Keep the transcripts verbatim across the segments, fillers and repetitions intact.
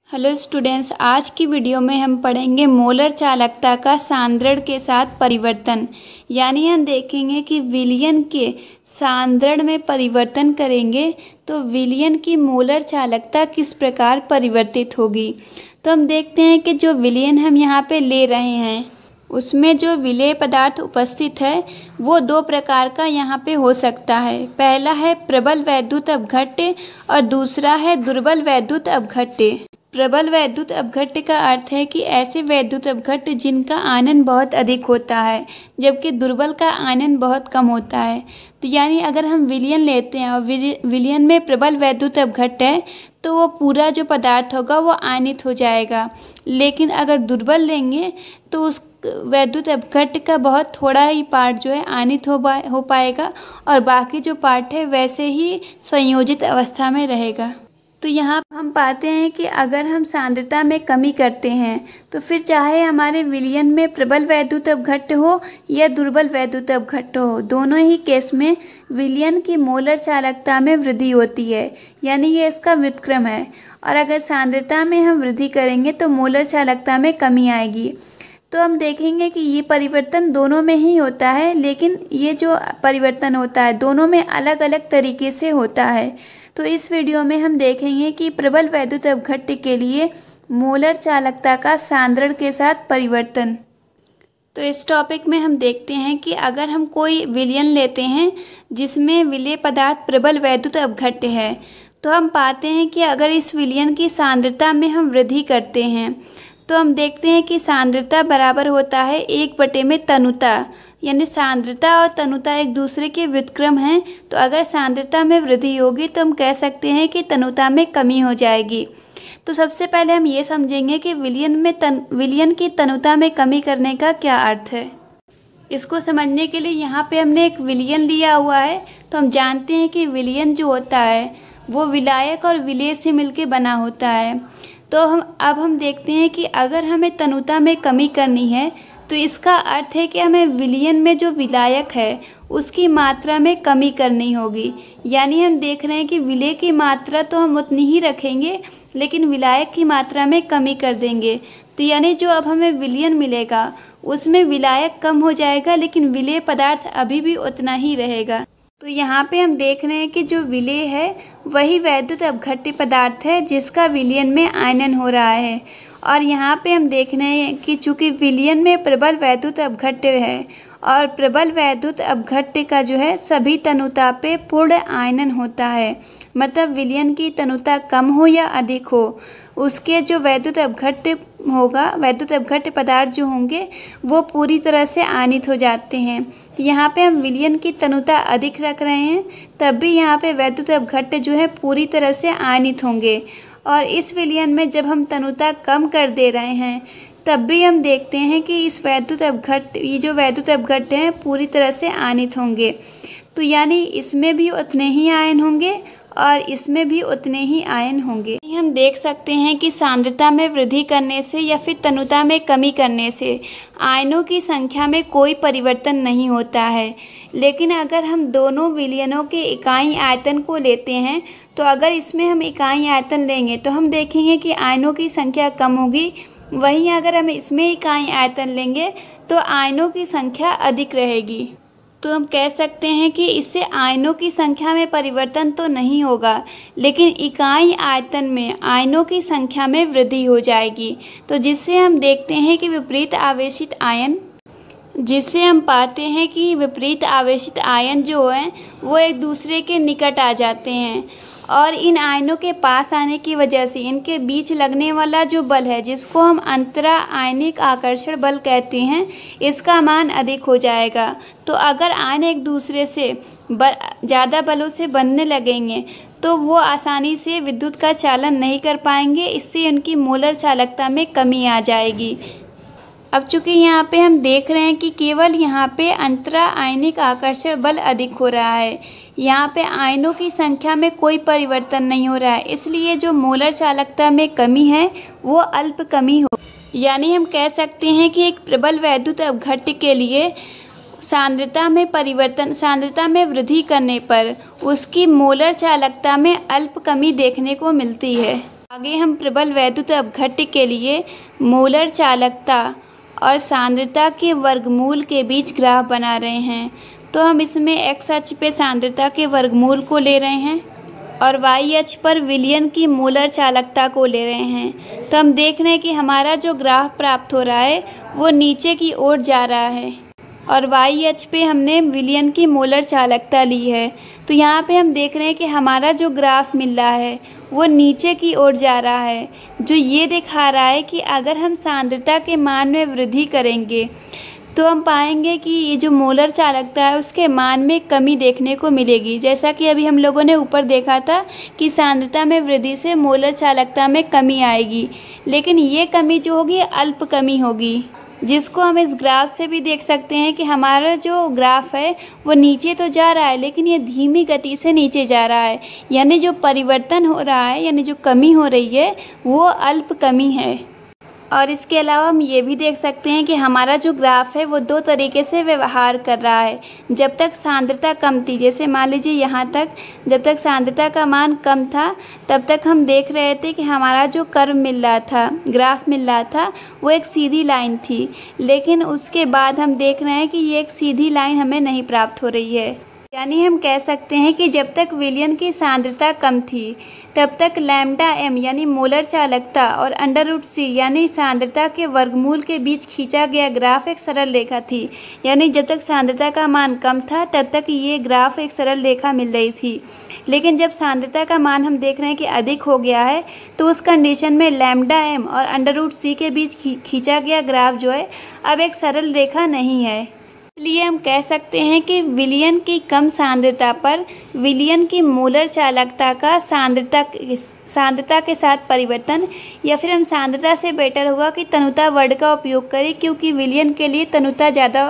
Hello students, आज की video में हम पढ़ेंगे मोलर चालकता का सांद्रण के साथ परिवर्तन। यानी हम देखेंगे कि विलयन के सांद्रण में परिवर्तन करेंगे तो विलयन की मोलर चालकता किस प्रकार परिवर्तित होगी। तो हम देखते हैं कि जो विलयन हम यहाँ पे ले रहे हैं उसमें जो विलेय पदार्थ उपस्थित है वो दो प्रकार का यहाँ पे हो सकता है। पहला है प्रबल वैद्युत अपघट्य और दूसरा है दुर्बल वैद्युत अपघट्य। प्रबल वैद्युत अपघट्य का अर्थ है कि ऐसे वैद्युत अपघट्य जिनका आनन बहुत अधिक होता है जबकि दुर्बल का आनन बहुत कम होता है। तो यानी अगर हम विलयन लेते हैं और विलयन में प्रबल वैद्युत अपघट्य है तो वो पूरा जो पदार्थ होगा वो आयनित हो जाएगा, लेकिन अगर दुर्बल लेंगे तो उस वैद्युत अपघट्य का बहुत थोड़ा ही पार्ट जो है आयनित हो हो पाएगा और बाकी जो पार्ट है वैसे ही संयोजित अवस्था में रहेगा। तो यहाँ हम पाते हैं कि अगर हम सांद्रता में कमी करते हैं तो फिर चाहे हमारे विलयन में प्रबल वैद्युत अपघट्य हो या दुर्बल वैद्युत अपघट्य हो, दोनों ही केस में विलयन की मोलर चालकता में वृद्धि होती है, यानी ये इसका व्युत्क्रम है। और अगर सांद्रता में हम वृद्धि करेंगे तो मोलर चालकता में कमी आएगी। तो हम देखेंगे कि ये परिवर्तन दोनों में ही होता है, लेकिन ये जो परिवर्तन होता है दोनों में अलग अलग तरीके से होता है। तो इस वीडियो में हम देखेंगे कि प्रबल वैद्युत अपघट्य के लिए मोलर चालकता का सांद्रण के साथ परिवर्तन। तो इस टॉपिक में हम देखते हैं कि अगर हम कोई विलयन लेते हैं जिसमें विलेय पदार्थ प्रबल वैद्युत अपघट्य है तो हम पाते हैं कि अगर इस विलयन की सांद्रता में हम वृद्धि करते हैं तो हम देखते हैं कि सांद्रता बराबर होता है एक बटे में तनुता, यानी सांद्रता और तनुता एक दूसरे के व्युत्क्रम हैं। तो अगर सांद्रता में वृद्धि होगी तो हम कह सकते हैं कि तनुता में कमी हो जाएगी। तो सबसे पहले हम ये समझेंगे कि विलयन में तन विलयन की तनुता में कमी करने का क्या अर्थ है। इसको समझने के लिए यहाँ पे हमने एक विलयन लिया हुआ है। तो हम जानते हैं कि विलयन जो होता है वो विलायक और विलेय से मिलकर बना होता है। तो हम अब हम देखते हैं कि अगर हमें तनुता में कमी करनी है तो इसका अर्थ है कि हमें विलयन में जो विलायक है उसकी मात्रा में कमी करनी होगी। यानी हम देख रहे हैं कि विलेय की मात्रा तो हम उतनी ही रखेंगे लेकिन विलायक की मात्रा में कमी कर देंगे। तो यानी जो अब हमें विलयन मिलेगा उसमें विलायक कम हो जाएगा लेकिन विलेय पदार्थ अभी भी उतना ही रहेगा। तो यहाँ पे हम देख रहे हैं कि जो विलेय है वही वैद्युत अपघट्य पदार्थ है जिसका विलयन में आयनन हो रहा है। और यहाँ पे हम देख रहे हैं कि चूँकि विलयन में प्रबल वैद्युत अपघट्य है और प्रबल वैद्युत अपघट्य का जो है सभी तनुता पे पूर्ण आयनन होता है, मतलब विलयन की तनुता कम हो या अधिक हो उसके जो वैद्युत अपघट्य होगा वैद्युत अपघट्य पदार्थ जो होंगे वो पूरी तरह से आयनित हो जाते हैं। तो यहाँ पे हम विलयन की तनुता अधिक रख रहे हैं तब भी यहाँ पे वैद्युत अपघट्य जो है पूरी तरह से आयनित होंगे। और इस विलयन में जब हम तनुता कम कर दे रहे हैं तब भी हम देखते हैं कि इस वैद्युत अपघट्य ये जो वैद्युत अपघट्य हैं पूरी तरह से आयनित होंगे। तो यानी इसमें भी उतने ही आयन होंगे और इसमें भी उतने ही आयन होंगे। हम देख सकते हैं कि सांद्रता में वृद्धि करने से या फिर तनुता में कमी करने से आयनों की संख्या में कोई परिवर्तन नहीं होता है, लेकिन अगर हम दोनों विलयनों के इकाई आयतन को लेते हैं तो अगर इसमें हम इकाई आयतन लेंगे तो हम देखेंगे कि आयनों की संख्या कम होगी, वहीं अगर हम इसमें इकाई आयतन लेंगे तो आयनों की संख्या अधिक रहेगी। तो हम कह सकते हैं कि इससे आयनों की संख्या में परिवर्तन तो नहीं होगा लेकिन इकाई आयतन में आयनों की संख्या में वृद्धि हो जाएगी। तो जिससे हम देखते हैं कि विपरीत आवेशित आयन जिससे हम पाते हैं कि विपरीत आवेशित आयन जो हैं वो एक दूसरे के निकट आ जाते हैं और इन आयनों के पास आने की वजह से इनके बीच लगने वाला जो बल है जिसको हम अंतरा आयनिक आकर्षण बल कहते हैं इसका मान अधिक हो जाएगा। तो अगर आयन एक दूसरे से बल ज़्यादा बलों से बंधने लगेंगे तो वो आसानी से विद्युत का चालन नहीं कर पाएंगे, इससे उनकी मोलर चालकता में कमी आ जाएगी। अब चूँकि यहाँ पे हम देख रहे हैं कि केवल यहाँ पे अंतरा आयनिक आकर्षण बल अधिक हो रहा है, यहाँ पे आयनों की संख्या में कोई परिवर्तन नहीं हो रहा है, इसलिए जो मोलर चालकता में कमी है वो अल्प कमी हो। यानी हम कह सकते हैं कि एक प्रबल वैद्युत अपघट्य के लिए सांद्रता में परिवर्तन सांद्रता में वृद्धि करने पर उसकी मोलर चालकता में अल्प कमी देखने को मिलती है। आगे हम प्रबल वैद्युत अपघट्य के लिए मोलर चालकता और सांद्रता के वर्गमूल के बीच ग्राफ बना रहे हैं। तो हम इसमें एक्स अक्ष पे सांद्रता के वर्गमूल को ले रहे हैं और वाई अक्ष पर विलयन की मोलर चालकता को ले रहे हैं। तो हम देख रहे हैं कि हमारा जो ग्राफ प्राप्त हो रहा है वो नीचे की ओर जा रहा है और वाई अक्ष पे हमने विलयन की मोलर चालकता ली है। तो यहाँ पे हम देख रहे हैं कि हमारा जो ग्राफ मिल रहा है वो नीचे की ओर जा रहा है, जो ये दिखा रहा है कि अगर हम सांद्रता के मान में वृद्धि करेंगे तो हम पाएंगे कि ये जो मोलर चालकता है उसके मान में कमी देखने को मिलेगी। जैसा कि अभी हम लोगों ने ऊपर देखा था कि सांद्रता में वृद्धि से मोलर चालकता में कमी आएगी, लेकिन ये कमी जो होगी अल्प कमी होगी, जिसको हम इस ग्राफ से भी देख सकते हैं कि हमारा जो ग्राफ है वो नीचे तो जा रहा है लेकिन ये धीमी गति से नीचे जा रहा है, यानी जो परिवर्तन हो रहा है यानी जो कमी हो रही है वो अल्प कमी है। और इसके अलावा हम ये भी देख सकते हैं कि हमारा जो ग्राफ है वो दो तरीके से व्यवहार कर रहा है। जब तक सांद्रता कम थी, जैसे मान लीजिए यहाँ तक जब तक सांद्रता का मान कम था तब तक हम देख रहे थे कि हमारा जो कर्व मिल रहा था, ग्राफ मिल रहा था, वो एक सीधी लाइन थी। लेकिन उसके बाद हम देख रहे हैं कि ये एक सीधी लाइन हमें नहीं प्राप्त हो रही है। यानी हम कह सकते हैं कि जब तक विलयन की सांद्रता कम थी तब तक लैम्डा एम यानी मोलर चालकता और अंडर रूट सी यानी सांद्रता के वर्गमूल के बीच खींचा गया ग्राफ एक सरल रेखा थी। यानी जब तक सांद्रता का मान कम था तब तक ये ग्राफ एक सरल रेखा मिल रही थी, लेकिन जब सांद्रता का मान हम देख रहे हैं कि अधिक हो गया है तो उस कंडीशन में लैम्डा एम और अंडर रूट सी के बीच खींचा गया ग्राफ जो है अब एक सरल रेखा नहीं है। इसलिए हम कह सकते हैं कि विलयन की कम सांद्रता पर विलयन की मोलर चालकता का सांद्रता सांद्रता के साथ परिवर्तन, या फिर हम सांद्रता से बेटर होगा कि तनुता वर्ड का उपयोग करें, क्योंकि विलयन के लिए तनुता ज़्यादा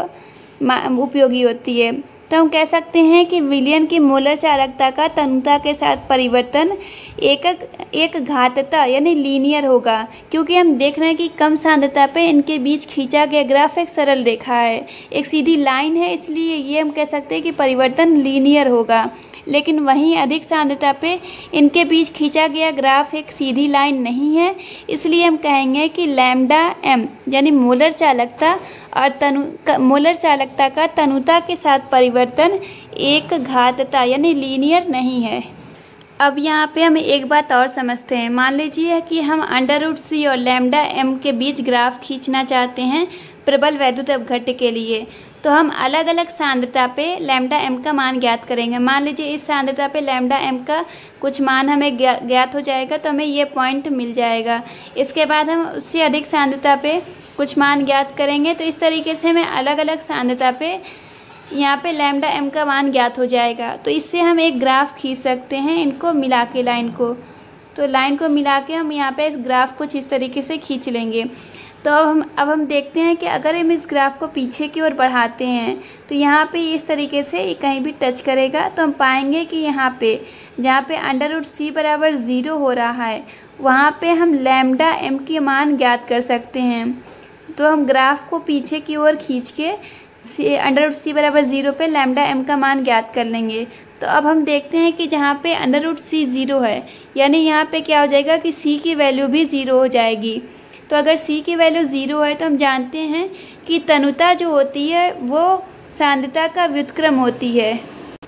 उपयोगी होती है। तो हम कह सकते हैं कि विलयन की मोलर चालकता का तनुता के साथ परिवर्तन एक एक घातता यानी लीनियर होगा, क्योंकि हम देख रहे हैं कि कम सांद्रता पे इनके बीच खींचा गया ग्राफ एक सरल रेखा है, एक सीधी लाइन है, इसलिए ये हम कह सकते हैं कि परिवर्तन लीनियर होगा। लेकिन वहीं अधिक सांद्रता पे इनके बीच खींचा गया ग्राफ एक सीधी लाइन नहीं है, इसलिए हम कहेंगे कि लैम्डा एम यानी मोलर चालकता और तनु मोलर चालकता का तनुता के साथ परिवर्तन एक घातता यानी लीनियर नहीं है। अब यहाँ पे हम एक बात और समझते हैं। मान लीजिए कि हम अंडर रूट सी और लैम्डा एम के बीच ग्राफ खींचना चाहते हैं प्रबल वैद्युत अपघट्य के लिए, तो हम अलग अलग सांद्रता पे लैम्डा एम का मान ज्ञात करेंगे। मान लीजिए इस सांद्रता पे लैम्डा एम का कुछ मान हमें ज्ञात हो जाएगा तो हमें ये पॉइंट मिल जाएगा। इसके बाद हम उससे अधिक सांद्रता पे कुछ मान ज्ञात करेंगे, तो इस तरीके से हमें अलग अलग सांद्रता पे यहाँ पे लैम्डा एम का मान ज्ञात हो जाएगा। तो इससे हम एक ग्राफ खींच सकते हैं, इनको मिला के लाइन को तो लाइन को मिला के हम यहाँ पे इस ग्राफ कुछ इस तरीके से खींच लेंगे। तो अब हम अब हम देखते हैं कि अगर हम इस ग्राफ को पीछे की ओर बढ़ाते हैं तो यहाँ पे इस तरीके से कहीं भी टच करेगा, तो हम पाएंगे कि यहाँ पे जहाँ पे अंडर रूट सी बराबर ज़ीरो हो रहा है वहाँ पे हम लैम्डा एम के मान ज्ञात कर सकते हैं। तो हम ग्राफ को पीछे की ओर खींच के सी अंडर रूट सी बराबर ज़ीरो पे लैम्डा एम का मान ज्ञात कर लेंगे। तो अब हम देखते हैं कि जहाँ पे अंडर रूट सी ज़ीरो है यानी यहाँ पे क्या हो जाएगा कि सी की वैल्यू भी ज़ीरो हो जाएगी। तो अगर सी की वैल्यू ज़ीरो है तो हम जानते हैं कि तनुता जो होती है वो सांद्रता का व्युत्क्रम होती है,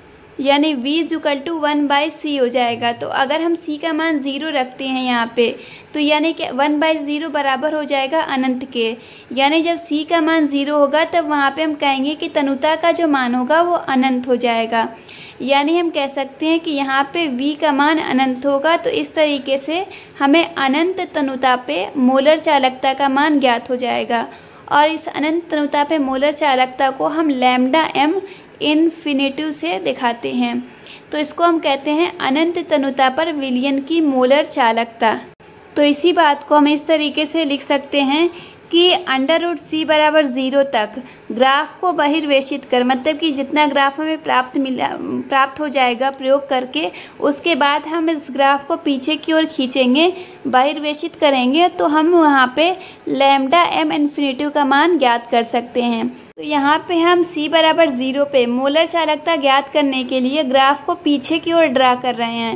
यानी v is equal to one by C हो जाएगा। तो अगर हम c का मान ज़ीरो रखते हैं यहाँ पे तो यानी कि वन बाई ज़ीरो बराबर हो जाएगा अनंत के, यानी जब c का मान ज़ीरो होगा तब वहाँ पे हम कहेंगे कि तनुता का जो मान होगा वो अनंत हो जाएगा। यानी हम कह सकते हैं कि यहाँ पे v का मान अनंत होगा। तो इस तरीके से हमें अनंत तनुता पे मोलर चालकता का मान ज्ञात हो जाएगा, और इस अनंत तनुता पे मोलर चालकता को हम लैम्डा एम इन्फिनिटिव से दिखाते हैं। तो इसको हम कहते हैं अनंत तनुता पर विलयन की मोलर चालकता। तो इसी बात को हम इस तरीके से लिख सकते हैं कि अंडर रूट सी बराबर ज़ीरो तक ग्राफ को बहिर्वेशित कर, मतलब कि जितना ग्राफ हमें प्राप्त मिला प्राप्त हो जाएगा प्रयोग करके, उसके बाद हम इस ग्राफ को पीछे की ओर खींचेंगे, बहिर्वेशित करेंगे, तो हम वहाँ पे लैम्डा एम इन्फिनिटिव का मान ज्ञात कर सकते हैं। तो यहाँ पे हम c बराबर ज़ीरो पे मोलर चालकता ज्ञात करने के लिए ग्राफ को पीछे की ओर ड्रा कर रहे हैं।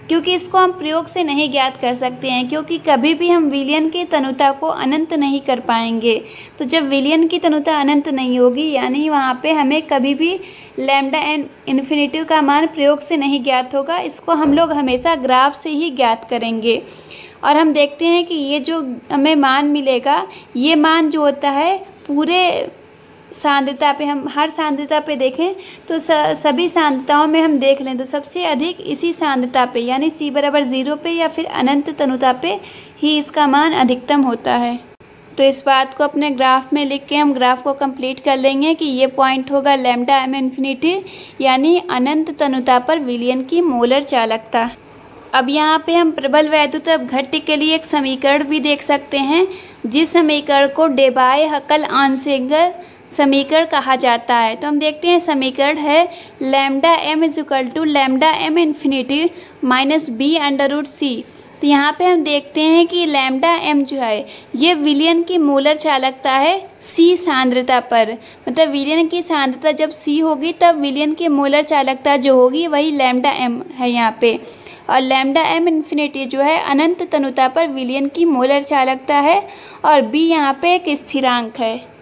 क्योंकि इसको हम प्रयोग से नहीं ज्ञात कर सकते हैं, क्योंकि कभी भी हम विलयन की तनुता को अनंत नहीं कर पाएंगे। तो जब विलयन की तनुता अनंत नहीं होगी, यानी वहाँ पे हमें कभी भी लैम्डा एन इन्फिनिटी का मान प्रयोग से नहीं ज्ञात होगा। इसको हम लोग हमेशा ग्राफ से ही ज्ञात करेंगे। और हम देखते हैं कि ये जो हमें मान मिलेगा, ये मान जो होता है पूरे सांद्रता पे, हम हर सांद्रता पे देखें तो स, सभी सांद्रताओं में हम देख लें तो सबसे अधिक इसी सांद्रता पे यानी सी बराबर ज़ीरो पे या फिर अनंत तनुता पे ही इसका मान अधिकतम होता है। तो इस बात को अपने ग्राफ में लिख के हम ग्राफ को कंप्लीट कर लेंगे कि ये पॉइंट होगा लैम्डा एम इन्फिनिटी यानी अनंत तनुता पर विलयन की मोलर चालकता। अब यहाँ पे हम प्रबल वैद्युत अपघट्य के लिए एक समीकरण भी देख सकते हैं, जिस समीकरण को डेबाय हकल आंशिक समीकरण कहा जाता है। तो हम देखते हैं समीकरण है lambda M is equal to lambda M infinity minus B under root C. तो यहाँ पे हम देखते हैं कि लैम्डा एम जो है ये विलयन की मोलर चालकता है सी सांद्रता पर, मतलब विलयन की सांद्रता जब सी होगी तब विलयन की मोलर चालकता जो होगी वही लैम्डा एम है यहाँ पे। और लैम्डा एम इन्फिनिटी जो है अनंत तनुता पर विलयन की मोलर चालकता है और बी यहाँ पे एक स्थिरांक है।